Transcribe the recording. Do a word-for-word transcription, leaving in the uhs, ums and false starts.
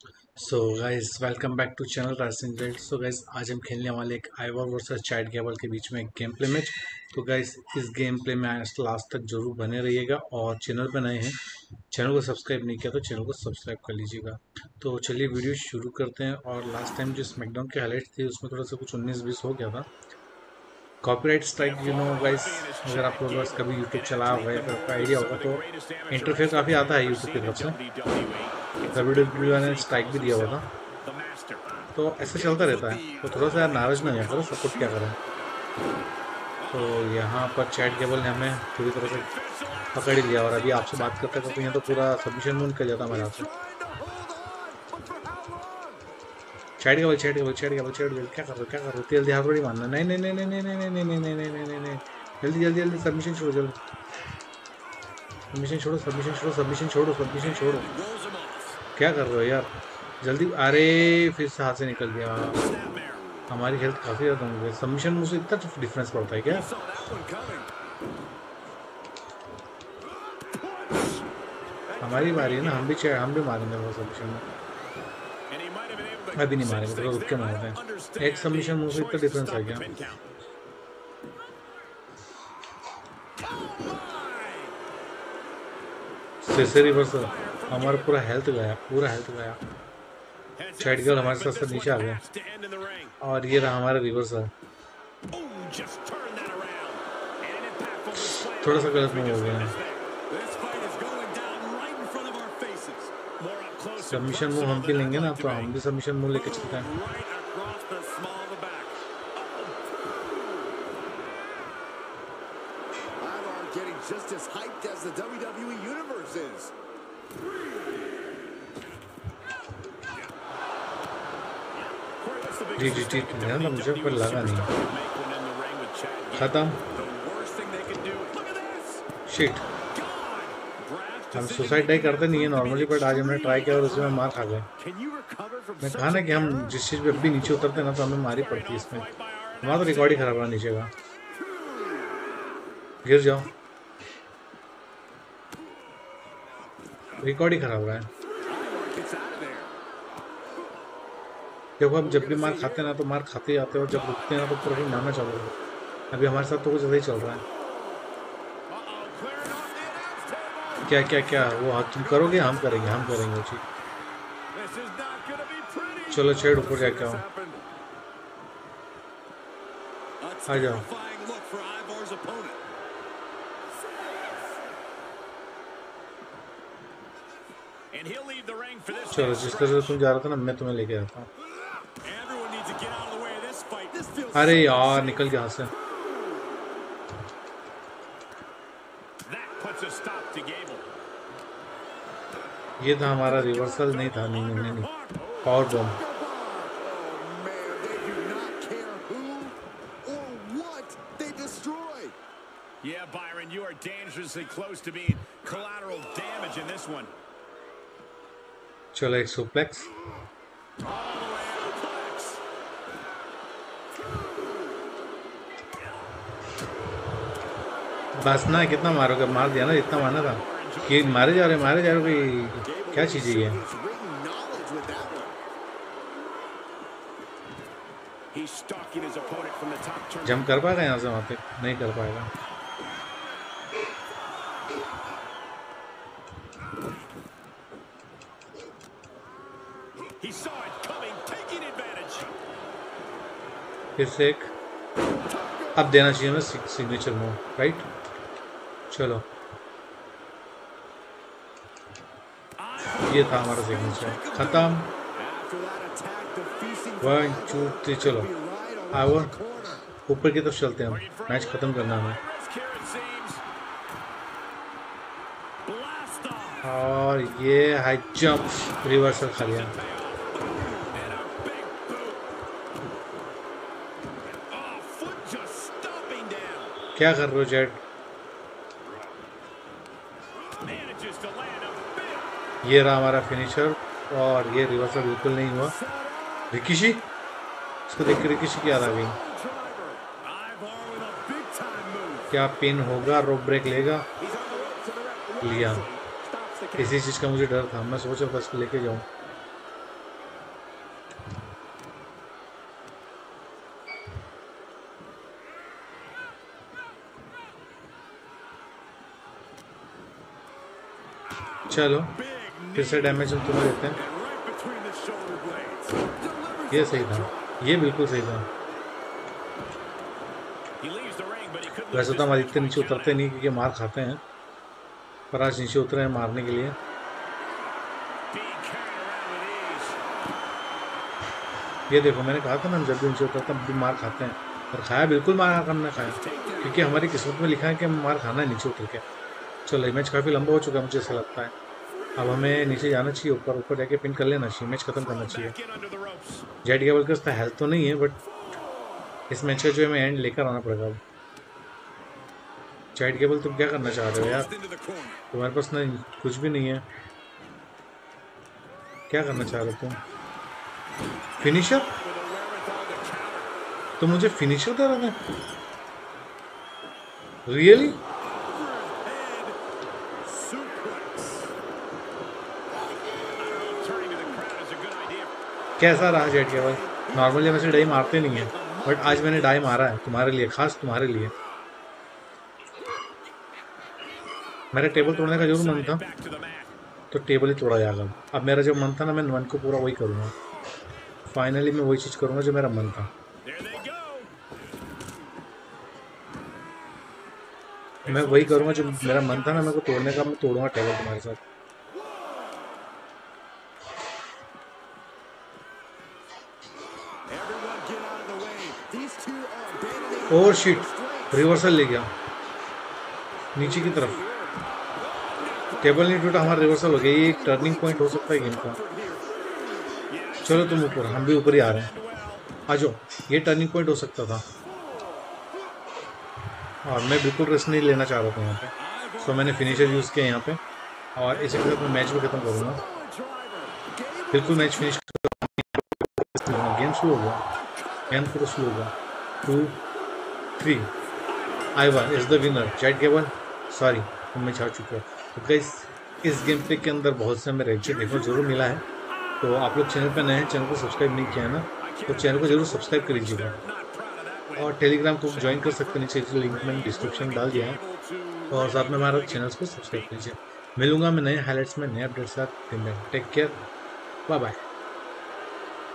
So guys welcome back to channel rising red. So guys आज हम खेलने वाले एक आइवर वर्सेस चैट गैबल के बीच में एक गेम प्ले मैच। तो गाइस इस गेम प्ले में आज लास्ट तक जरूर बने रहिएगा और चैनल पर नए हैं, चैनल को सब्सक्राइब नहीं किया तो चैनल को सब्सक्राइब कर लीजिएगा। तो चलिए वीडियो शुरू करते हैं। और लास्ट टाइम जो स्मैकडाउन के हाईलाइट्स थे उसमें थोड़ा सा कुछ उन्नीस बीस हो गया था। Copyright strike you know guys, अगर आप लोगों के पास कभी यूट्यूब चला हुआ है तो आपको आइडिया होगा, तो इंटरफेयर काफ़ी आता है यूट्यूब की तरफ से। डब्ल्यू डब्ल्यू ई ने स्ट्राइक भी दिया हुआ था, तो ऐसे चलता रहता है। तो थोड़ा सा यार नाराज ना हो करो, सपोर्ट क्या करें। तो यहाँ पर चैट केबल ने हमें पूरी तरह से पकड़ ही लिया और अभी आपसे बात करते करते यहाँ तो पूरा सबमिशन में निकल जाता हमारे हाथ से। Chat cable chat cable chat cable chat cable क्या कर रहे हो क्या कर रहे हो, तेल दिया थोड़ी मानना। नहीं नहीं नहीं नहीं नहीं नहीं नहीं नहीं नहीं नहीं नहीं नहीं नहीं जल्दी जल्दी जल्दी सबमिशन छोड़ो, जल्दी सबमिशन छोड़ो सबमिशन छोड़ो सबमिशन छोड़ो सबमिशन छोड़ो। क्या कर रहे हो यार, जल्दी। अरे फिर से हाथ से निकल गया। हमारी हेल्थ काफ़ी ज़्यादा हो गई। सबमिशन मुझसे इतना डिफरेंस पड़ता है क्या? हमारी बारी है ना, हम भी चाहे हम भी मारेंगे वो सबमिशन में। अभी नहीं मारेंगे, थोड़ा रुक के मारते हैं। एक सबमिशन मुझसे इतना डिफरेंस आ गया। फिर रिवर्सल, हमारा पूरा हेल्थ गया, पूरा हेल्थ गया। चैट गर्ल हमारे साथ साथ नीचे आ गया और ये रहा हमारा रिवर्सल। थोड़ा सा गलत मूव हो गया। सबमिशन मूव हम भी लेंगे ना, तो हम भी सबमिशन मूव लेके चलते हैं। Just as hyped as the W W E universe is. जी जी जी ध्यान था मुझे, पर लगा नहीं। खत्म। शिट, हम सुसाइड डाई करते नहीं है नॉर्मली, बट आज हमने ट्राई किया और उसमें मार खा गए। मैं कहा ना कि हम जिस चीज़ पे अभी नीचे उतरते हैं ना तो हमें मारी पड़ती है इसमें। हमारा तो रिकॉर्ड ही खराब रहा नीचे का। गिर जाओ, रिकॉर्ड ही खराब रहा है। देखो अब जब भी मार खाते हैं ना तो मार खाते ही आते हैं, और जब रुकते हैं ना तो पूरा फिर मारना चालू होता है। अभी हमारे साथ तो कुछ ज़्यादा ही चल रहा है। क्या क्या क्या वो तुम करोगे, हम करेंगे हम करेंगे ठीक। चलो छेड़ ऊपर जाके आओ, आ जाओ। चलो जिस तरह से तुम जा रहा था ना मैं तुम्हें लेके आता हूँ। अरे यार निकल गया से। ये था हमारा रिवर्सल, नहीं था। नहीं नहीं नहीं, नहीं। Power bomb. Yeah, Byron, you are dangerously close to being collateral damage in this one. चलो एक सुप्लेक्स। बस ना, कितना मारोगे, मार दिया ना जितना मारना था। कि मारे जा रहे मारे जा रहे भाई, क्या चीज़ है ये? जंप कर पाएगा यहाँ से वहाँ पे? नहीं कर पाएगा। फिर से एक अब देना चाहिए हमें सिग्नेचर मूव, राइट? चलो ये था हमारा सिग्नेचर, खत्म। वन टू थ्री, चलो आओ ऊपर की तरफ चलते हैं। हम मैच खत्म करना हमें। और ये हाई जंप रिवर्सल खा लिया। क्या कर रहे हो जेट? ये रहा हमारा फिनिशर और ये रिवर्सल बिल्कुल नहीं हुआ। रिकिशी, इसको देख के रिकिशी की याद आ गई। क्या पिन होगा, रोप ब्रेक लेगा, लिया। इसी चीज़ का मुझे डर था, मैं सोचा बस लेके जाऊँ। चलो फिर से डैमेज हम तुम्हें देते हैं। ये सही था, ये बिल्कुल सही था। वैसे तो हम आदित्य नीचे उतरते नहीं क्योंकि मार खाते हैं, पर आज नीचे उतरे हैं मारने के लिए। ये देखो मैंने कहा था ना, हम जब भी नीचे उतरते हैं भी मार खाते हैं, और खाया बिल्कुल मार हमने खाया, क्योंकि हमारी किस्मत में लिखा है कि हम मार खाना है नीचे उतर के। चलो मैच काफ़ी लंबा हो चुका है मुझे ऐसा लगता है, अब हमें नीचे जाना चाहिए, ऊपर ऊपर जाके पिन कर लेना चाहिए, मैच खत्म करना चाहिए। जेट गेबल के पास हेल्थ तो नहीं है, बट इस मैच का जो है मैं एंड लेकर आना पड़ेगा। अब जेट गेबल तुम क्या करना चाह रहे हो यार, तुम्हारे पास ना कुछ भी नहीं है, क्या करना चाह रहे हो तुम? फिनिशर? तो मुझे फिनिशर दे रहे थे रियली? कैसा रहा जेट गेबल? नॉर्मली वैसे डाई मारते नहीं है, बट आज मैंने डाई मारा है तुम्हारे लिए, खास तुम्हारे लिए। मेरा टेबल तोड़ने का जरूर मन था, तो टेबल ही तोड़ा जाएगा। अब मेरा जो मन था ना, मैं मन को पूरा वही करूँगा, फाइनली मैं वही चीज़ करूँगा जो मेरा मन था। मैं वही करूँगा जो मेरा मन था ना, मेरे को तोड़ने का, मैं तोड़ूंगा टेबल तुम्हारे साथ। ओह शिट, रिवर्सल ले गया नीचे की तरफ, टेबल नहीं टूटा, हमारा रिवर्सल हो गया। ये एक टर्निंग पॉइंट हो सकता है गेम का। चलो तुम ऊपर, हम भी ऊपर ही आ रहे हैं, आ जाओ। ये टर्निंग पॉइंट हो सकता था, और मैं बिल्कुल रिस्क नहीं लेना चाह रहा था यहाँ पे, सो मैंने फिनिशर यूज़ किया यहाँ पे, और इसी के साथ मैं मैच भी खत्म करूँगा। बिल्कुल मैच फिनिश, गेम स्लो हो गया, गेम पूरा स्लो हो गया। Two three, Ivar is the winner. Jet Gable sorry, तुम मैच हार चुके हो। तो गाइस इस गेम प्ले के अंदर बहुत से हमें रेड देखने को जरूर मिला है, तो आप लोग चैनल पर नए हैं, चैनल को सब्सक्राइब नहीं किया है ना, तो चैनल को जरूर सब्सक्राइब कर लीजिएगा, और टेलीग्राम को ज्वाइन कर सकते हैं, नीचे लिंक मैंने डिस्क्रिप्शन डाल दिया है, और साथ में हमारा चैनल को सब्सक्राइब कीजिए। मिलूंगा मैं नए हाईलाइट्स में, नए अपडेट्स के साथ। Take care, bye bye.